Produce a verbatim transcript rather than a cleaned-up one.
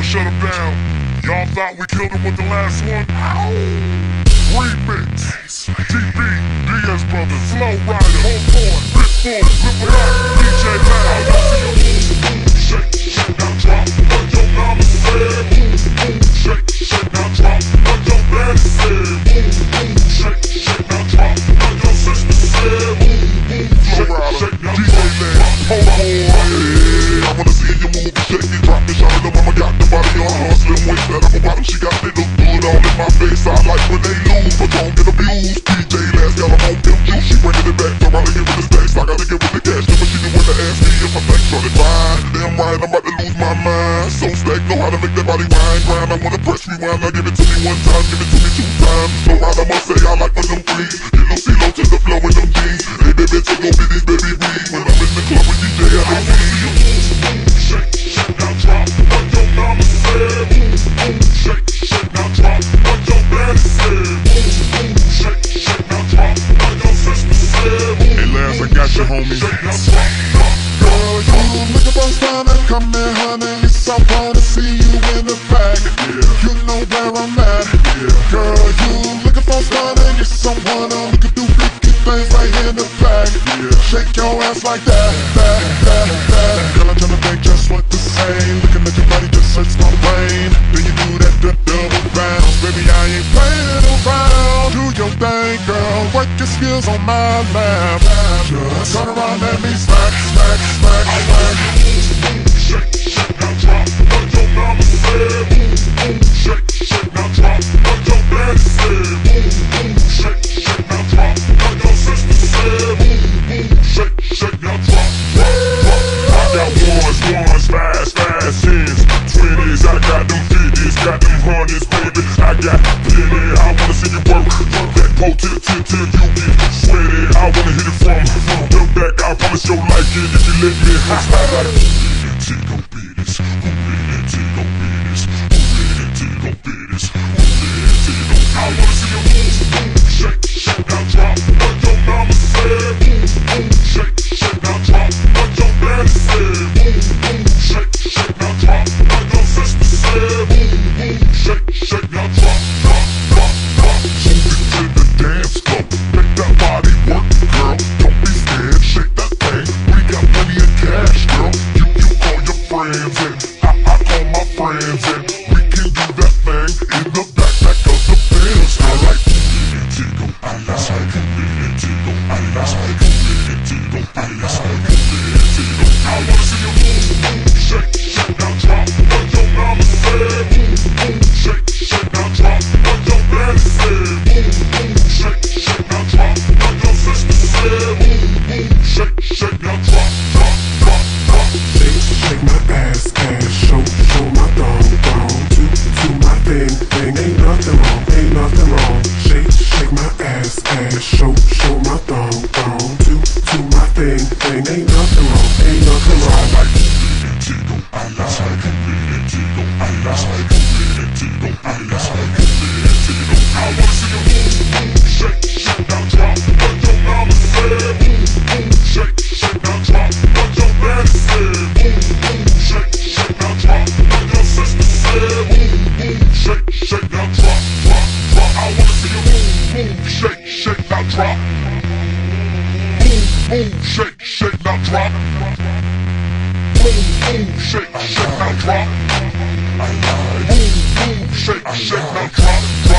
shut him down. Y'all thought we killed him with the last one? Remix, T B, Diaz Brothers, Flow Rider, Homeboy, Pitbull, Flip It Up, D J Loud. Shake, shake, now drop what your mama said. Shake, shake, now drop what your daddy said. Shake, shake, now drop what your sister said. Flow Rider, D J Loud, Homeboy. I wanna see you move, shake it, drop it, shout it, mama got the body on her slim waist. That I'm a bottom, she got it, look good all in my face. I like when they lose, but don't get abused. D J Last got them on pimp juice, she bringing it back. So I gotta give it the stacks, I gotta give it the cash. Never she knew when to ask me if I think so. Fine, damn right, I'm about to lose my mind. So stack, know how to make that body wine grind. I wanna press rewind, now give it to me one time, give it to me two times. So right, I must say I like when them threes. Get no C-Lo to the flow with them jeans. Hey baby, take no biddies, baby, breathe. When I'm in the club with D J, I don't see you. Shake, shake, now drop what your mama said. Shake, shake, now drop what your daddy said. Shake, shake, now drop what your sister said. Hey Lance, I got you, homie. Girl, you looking for something, come here, honey. Yes, I wanna see you in the back. You know where I'm at. Girl, you looking for something, yes, I wanna look at you freaky things right here in the back. Shake your ass like that, that, that, that. Girl, I'm tryna think just what to say. Looking at your body just hurts my brain. Then you do that d double bounce, baby, I ain't playing around. Do your thing, girl, work your skills on my lap. Just turn around, let me smack, smack, smack, smack. Shake, shake, now drop what your mama said. Shake, shake, now drop what your daddy said. Shake, shake, now drop what your sister said. Shake, shake, now drop, drop, drop. I got ones, ones, fast, fast tens, twenties. I got them fifties, got them hundreds, baby. I got plenty. I wanna see you work, work that pole till, till, till you get sweaty. I wanna hit it from, from the back. I promise you'll like it if you let me. I like Tigo Beatties, who ready Tigo Beatties, who ready Tigo Beatties, who ready Tigo. I wanna see you move, shake, shake, now drop what your mama said. Shake, shake, now drop what your daddy said. Shake, shake, now drop what your sister said. Shake, shake, now drop, drop, drop, drop. Move it to the dance floor, make that body work, girl. Don't be scared, shake that thing. We got plenty of cash, girl. You, you call your friends and I, I call my friends and we can do that thing in the backpack of the Benz. I like Tigo, I like Tigo, I like Tigo, I like Tigo. I wanna see you move, shake, shake, now drop what your mama said. Shake, shake, now drop what your daddy said. Shake, shake, now drop what your sister said. Shake, shake, now drop, drop, drop, drop. Shake, shake my ass, ass, show, show my thong, thong. Do, do my thing, thing. Ain't nothing wrong, ain't nothing wrong. Shake, shake my ass, ass, show, show my thong, thong. Do, do my thing, thing. Ain't nothing wrong, ain't nothing wrong. I like Tigo, I like Tigo, I like Tigo, I like Tigo. I wanna see you move, shake, shake, now drop what your mama said. Shake, shake, now drop what your daddy said. Shake, shake, now drop what your sister said. Shake, shake, now drop, drop, drop. I wanna see you move, move, shake, shake, now drop. Move, move, shake, shake, now drop. Move, move, shake, shake, now drop. Move, move, shake, shake, now drop.